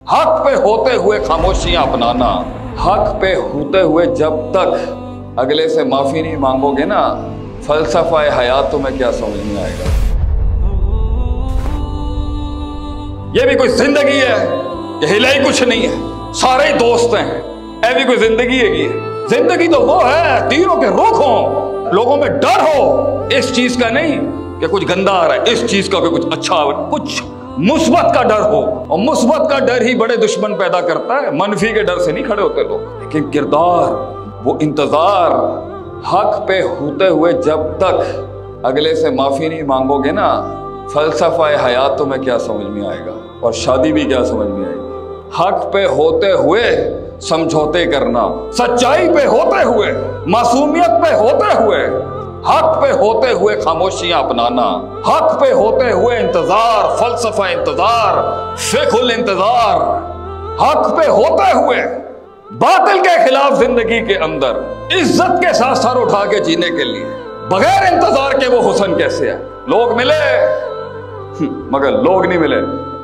हक पे होते हुए खामोशियां अपनाना। हक पे होते हुए जब तक अगले से माफी नहीं मांगोगे ना, फलसफा हयात तुम्हें क्या समझ में आएगा। ये भी कोई जिंदगी है? ये हिला ही कुछ नहीं है, सारे ही दोस्त हैं। ये भी कोई जिंदगी है? जिंदगी तो वो है तीरों के रुख हो, लोगों में डर हो इस चीज का नहीं कि कुछ गंदा आ रहा है, इस चीज का कि कुछ अच्छा आ रहा है, कुछ मुस्बत का डर हो। और मुस्बत का डर ही बड़े दुश्मन पैदा करता है, मनफी के डर से नहीं खड़े होते लोग। लेकिन किरदार, वो इंतजार, हक पे होते हुए जब तक अगले से माफी नहीं मांगोगे ना, फलसफा हयात तुम्हें क्या समझ में आएगा, और शादी भी क्या समझ में आएगी। हक पे होते हुए समझौते करना, सच्चाई पे होते हुए, मासूमियत पे होते हुए, हक पे होते हुए खामोशियां अपनाना, हक पे होते हुए इंतजार, फलसफा इंतजार, फिकुल इंतजार, हक पे होते हुए बातिल के खिलाफ जिंदगी के अंदर इज्जत के साथ सर उठा के जीने के लिए बगैर इंतजार के वो हुस्न कैसे है। लोग मिले मगर लोग नहीं मिले।